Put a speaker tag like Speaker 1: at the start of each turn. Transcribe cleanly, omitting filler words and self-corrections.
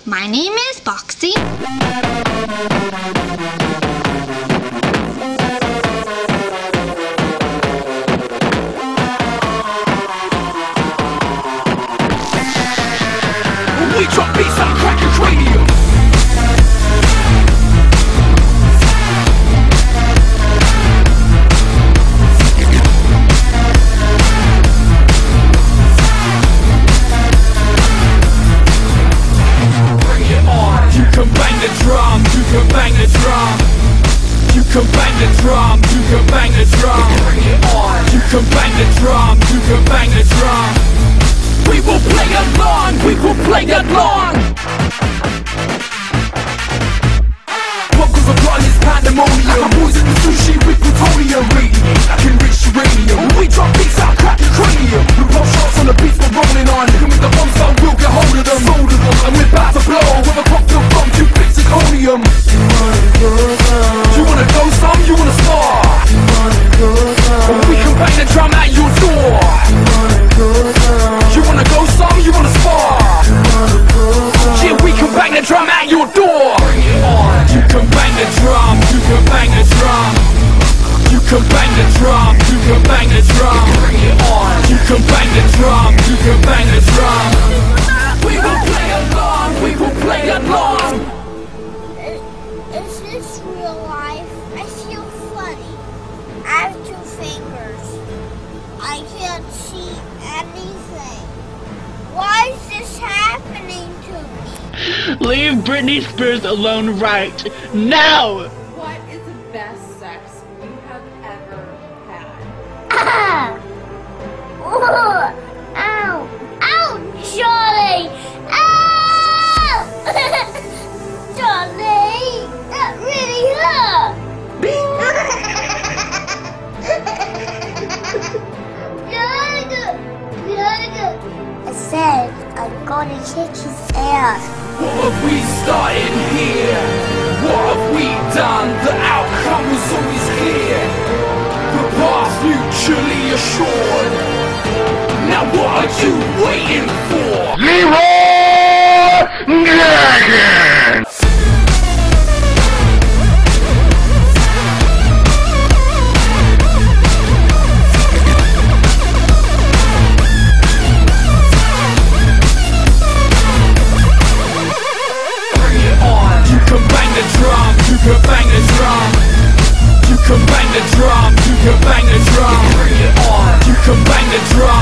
Speaker 1: My name is Boxy.
Speaker 2: We drop beats like cracking cranium. Bring it on. You can bang the drum, you can bang the drum. You can bang the drum, you can bang the drum. Bring it on. You can bang the drum, you can bang the drum. We will play along, we will play along. What goes upon is pandemonium. Boys in the sushi with plutonium. Radiate like enriched uranium. When we drop beats out, cracking cranium. We pop shots on the beats we're rolling on. Hit 'em with the bombs, so we'll get hold of them. Sold of them, and we're about to blow. With a cocktail bomb, 2 bits of zirconium. You wanna go some, you wanna spar. Well, we can bang the drum at your door. You wanna go some, you wanna spar. Yeah, we can bang the drum at your door. Bring it on. You can bang the drum, you can bang the drum. You can bang the drum, you can bang the drum. Bring it on. You can bang the drum, you can bang the drum. We will play along, we will play along.
Speaker 3: Is this real life? I feel funny. I have 2 fingers. I can't see anything. Why is this happening to me?
Speaker 4: Leave Britney Spears alone right now!
Speaker 5: What is the best sex you have ever had?
Speaker 3: Ah! Oh! Ow! Ow! Charlie! Ow! Charlie! That really hurt! I said I'm gonna kick his ass.
Speaker 2: What have we started here? What have we done? The outcome was always clear. The path mutually assured. Now what are you waiting for?
Speaker 6: Leroy Dragon!
Speaker 2: You can bang the drum. You can bang the drum. You can bang the drum. Bring it on. You can bang the drum.